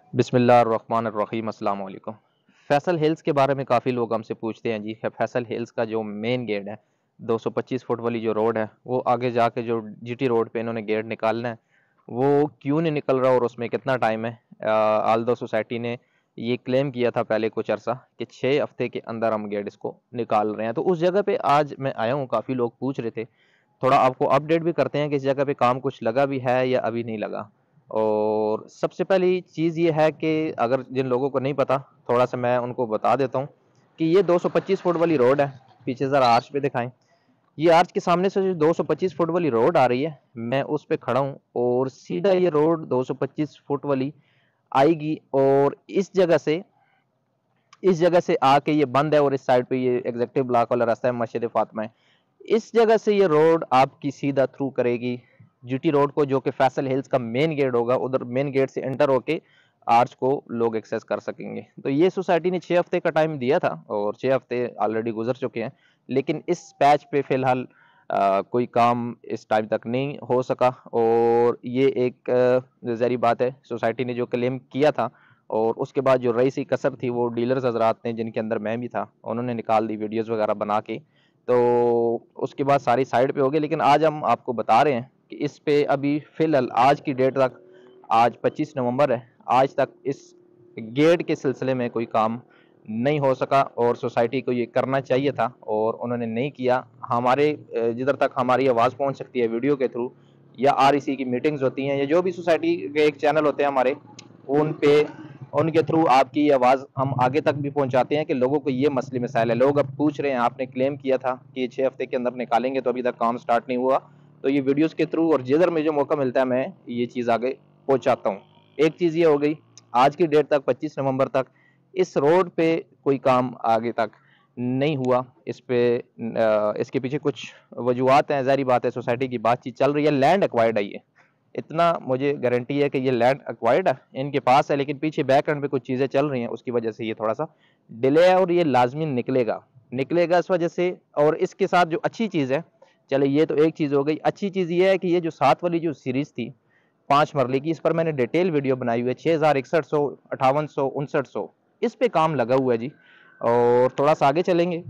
बिस्मिल्लाहिर्रहमानिर्रहीम अस्सलाम वालेकुम। फैसल हिल्स के बारे में काफ़ी लोग हमसे पूछते हैं जी। फैसल हिल्स का जो मेन गेट है 225 फुट वाली जो रोड है, वो आगे जाके जो जीटी रोड पे इन्होंने गेट निकालना है, वो क्यों नहीं निकल रहा और उसमें कितना टाइम है। आल्दो सोसाइटी ने ये क्लेम किया था पहले कुछ अर्सा कि 6 हफ्ते के अंदर हम गेट इसको निकाल रहे हैं। तो उस जगह पे आज मैं आया हूँ, काफ़ी लोग पूछ रहे थे, थोड़ा आपको अपडेट भी करते हैं कि इस जगह पे काम कुछ लगा भी है या अभी नहीं लगा। और सबसे पहली चीज़ ये है कि अगर जिन लोगों को नहीं पता, थोड़ा सा मैं उनको बता देता हूँ कि ये 225 फुट वाली रोड है। पीछे ज़रा आर्च पे दिखाएं। ये आर्च के सामने से जो 225 फुट वाली रोड आ रही है, मैं उस पे खड़ा हूँ और सीधा ये रोड 225 फुट वाली आएगी और इस जगह से आके ये बंद है और इस साइड पे ये एग्जेक्टिव ब्लॉक वाला रास्ता है, मस्जिद फातिमा है। इस जगह से ये रोड आपकी सीधा थ्रू करेगी जीटी रोड को, जो कि फैसल हिल्स का मेन गेट होगा। उधर मेन गेट से एंटर होके आर्च को लोग एक्सेस कर सकेंगे। तो ये सोसाइटी ने 6 हफ्ते का टाइम दिया था और 6 हफ्ते ऑलरेडी गुजर चुके हैं, लेकिन इस पैच पे फिलहाल कोई काम इस टाइम तक नहीं हो सका। और ये एक ज़ाहिर बात है, सोसाइटी ने जो क्लेम किया था और उसके बाद जो रईसी कसर थी वो डीलर्स हजरात ने, जिनके अंदर मैं भी था, उन्होंने निकाल दी वीडियोस वगैरह बना के। तो उसके बाद सारी साइड पे हो गई। लेकिन आज हम आपको बता रहे हैं कि इस पे अभी फिलहाल आज की डेट तक, आज 25 नवंबर है, आज तक इस गेट के सिलसिले में कोई काम नहीं हो सका और सोसाइटी को ये करना चाहिए था और उन्होंने नहीं किया। हमारे जिधर तक हमारी आवाज़ पहुंच सकती है वीडियो के थ्रू, या आरईसी की मीटिंग्स होती हैं, या जो भी सोसाइटी के एक चैनल होते हैं हमारे, उन पे उनके थ्रू आपकी आवाज़ हम आगे तक भी पहुंचाते हैं कि लोगों को ये मसले मसाइल है। लोग अब पूछ रहे हैं, आपने क्लेम किया था कि 6 हफ्ते के अंदर निकालेंगे, तो अभी तक काम स्टार्ट नहीं हुआ। तो ये वीडियोस के थ्रू और जिधर में जो मौका मिलता है मैं ये चीज़ आगे पहुंचाता हूँ। एक चीज़ ये हो गई, आज की डेट तक 25 नवंबर तक इस रोड पे कोई काम आगे तक नहीं हुआ। इस पे इसके पीछे कुछ वजूहत हैं, ज़ाहिर बात है, सोसाइटी की बातचीत चल रही है। लैंड एक्वायर्ड है ये, इतना मुझे गारंटी है कि ये लैंड एक्वायर्ड है, इनके पास है, लेकिन पीछे बैकएंड पे कुछ चीज़ें चल रही हैं, उसकी वजह से ये थोड़ा सा डिले है और ये लाजमी निकलेगा निकलेगा इस वजह से। और इसके साथ जो अच्छी चीज़ है, चले ये तो एक चीज़ हो गई, अच्छी चीज़ ये है कि ये जो 7 वाली जो सीरीज़ थी 5 मरले की, इस पर मैंने डिटेल वीडियो बनाई हुई है। 6,6100, 5800, 5900, इस पे काम लगा हुआ है जी। और थोड़ा सा आगे चलेंगे,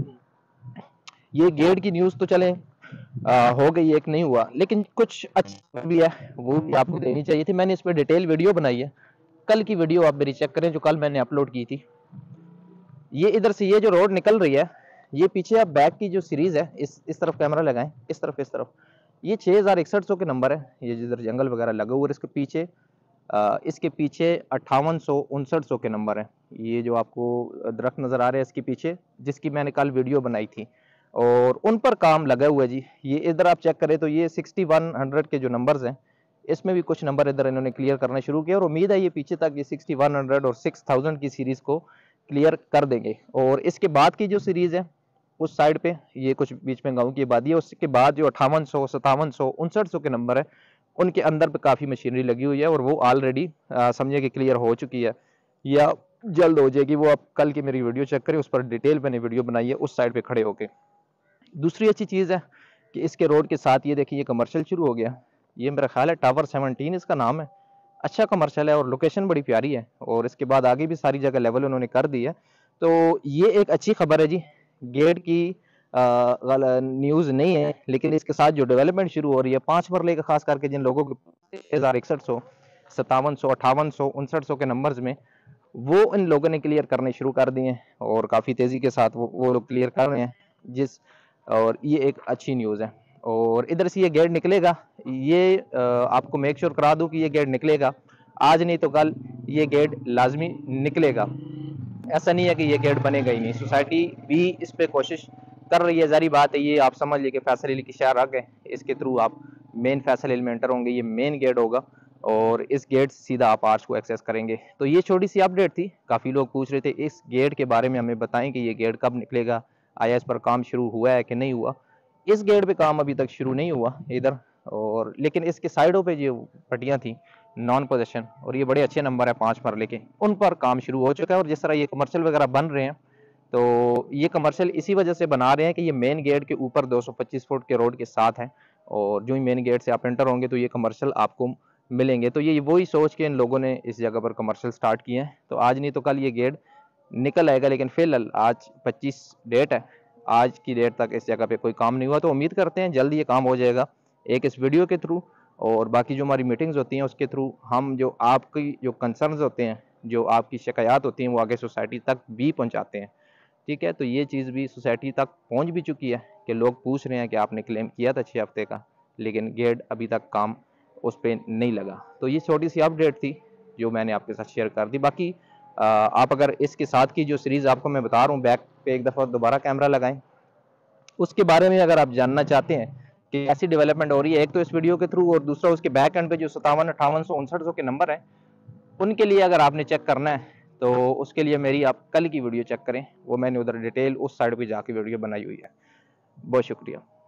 ये गेट की न्यूज़ तो चले हो गई, एक नहीं हुआ, लेकिन कुछ अच्छा भी है, वो भी आपको देनी चाहिए थी। मैंने इस पर डिटेल वीडियो बनाई है, कल की वीडियो आप मेरी चेक करें जो कल मैंने अपलोड की थी। ये इधर से ये जो रोड निकल रही है, ये पीछे आप बैक की जो सीरीज है, इस तरफ कैमरा लगाएं, इस तरफ ये 6,6100 के नंबर है। ये जिधर जंगल वगैरह लगा हुआ है, इसके पीछे 5800 के नंबर है। ये जो आपको दरख्त नजर आ रहे हैं इसके पीछे, जिसकी मैंने कल वीडियो बनाई थी, और उन पर काम लगा हुआ है जी। ये इधर आप चेक करें तो ये 6100 के जो नंबर्स हैं, इसमें भी कुछ नंबर इधर इन्होंने क्लियर करना शुरू किया और उम्मीद है ये पीछे तक ये 6100 और 6000 की सीरीज को क्लियर कर देंगे। और इसके बाद की जो सीरीज है उस साइड पे, ये कुछ बीच में गांव की आबादी है, उसके बाद जो 5800, 5700, 5900 के नंबर है, उनके अंदर पे काफ़ी मशीनरी लगी हुई है और वो ऑलरेडी समझिए कि क्लियर हो चुकी है या जल्द हो जाएगी। वो आप कल की मेरी वीडियो चेक करें, उस पर डिटेल मैंने वीडियो बनाई है उस साइड पे खड़े होके। दूसरी अच्छी चीज़ है कि इसके रोड के साथ ये देखिए, ये कमर्शियल शुरू हो गया। ये मेरा ख्याल है टावर 17 इसका नाम है। अच्छा कमर्शियल है और लोकेशन बड़ी प्यारी है, और इसके बाद आगे भी सारी जगह लेवल उन्होंने कर दी है। तो ये एक अच्छी खबर है जी। गेट की न्यूज़ नहीं है, लेकिन इसके साथ जो डेवलपमेंट शुरू हो रही है 5 मरले का, खास करके जिन लोगों के 6,6100, 5700, 5800, 5900 के नंबर्स में, वो इन लोगों ने क्लियर करने शुरू कर दिए हैं और काफ़ी तेज़ी के साथ वो लोग क्लियर कर रहे हैं जिस और ये एक अच्छी न्यूज़ है। और इधर से ये गेट निकलेगा, ये आपको मेक श्योर करा दूं कि ये गेट निकलेगा, आज नहीं तो कल ये गेट लाजमी निकलेगा। ऐसा नहीं है कि ये गेट बनेगा ही नहीं, सोसाइटी भी इस पे कोशिश कर रही है। जारी बात है, ये आप समझ लीजिए कि फैसल हिल की शहर आ गए, इसके थ्रू आप मेन फैसल हिल में एंटर होंगे, ये मेन गेट होगा और इस गेट से सीधा आप आर्च को एक्सेस करेंगे। तो ये छोटी सी अपडेट थी। काफ़ी लोग पूछ रहे थे इस गेट के बारे में, हमें बताएं कि ये गेट कब निकलेगा, आया इस पर काम शुरू हुआ है कि नहीं हुआ। इस गेट पे काम अभी तक शुरू नहीं हुआ इधर, और लेकिन इसके साइडों पे जो पट्टियाँ थी नॉन पोजेशन, और ये बड़े अच्छे नंबर है 5 मरले के, उन पर काम शुरू हो चुका है। और जिस तरह ये कमर्शियल वगैरह बन रहे हैं, तो ये कमर्शियल इसी वजह से बना रहे हैं कि ये मेन गेट के ऊपर 225 फुट के रोड के साथ है, और जो ही मेन गेट से आप एंटर होंगे तो ये कमर्शियल आपको मिलेंगे। तो ये वही सोच के इन लोगों ने इस जगह पर कमर्शियल स्टार्ट किए हैं। तो आज नहीं तो कल ये गेट निकल आएगा, लेकिन फिलहाल आज 25 डेट है, आज की डेट तक इस जगह पे कोई काम नहीं हुआ। तो उम्मीद करते हैं जल्द ये काम हो जाएगा, एक इस वीडियो के थ्रू और बाकी जो हमारी मीटिंग्स होती हैं उसके थ्रू। हम जो आपकी जो कंसर्न्स होते हैं, जो आपकी शिकायत होती हैं, वो आगे सोसाइटी तक भी पहुंचाते हैं। ठीक है, तो ये चीज़ भी सोसाइटी तक पहुंच भी चुकी है कि लोग पूछ रहे हैं कि आपने क्लेम किया था 6 हफ्ते का, लेकिन गेट अभी तक काम उस पर नहीं लगा। तो ये छोटी सी अपडेट थी जो मैंने आपके साथ शेयर कर दी। बाकी आप अगर इसके साथ की जो सीरीज़ आपको मैं बता रहा हूँ, बैक पे एक दफ़ा दोबारा कैमरा लगाएं, उसके बारे में अगर आप जानना चाहते हैं कि ऐसी डेवलपमेंट हो रही है, एक तो इस वीडियो के थ्रू और दूसरा उसके बैक एंड पे जो 57 58 159 के नंबर हैं, उनके लिए अगर आपने चेक करना है तो उसके लिए मेरी आप कल की वीडियो चेक करें, वो मैंने उधर डिटेल उस साइड पे जाके वीडियो बनाई हुई है। बहुत शुक्रिया।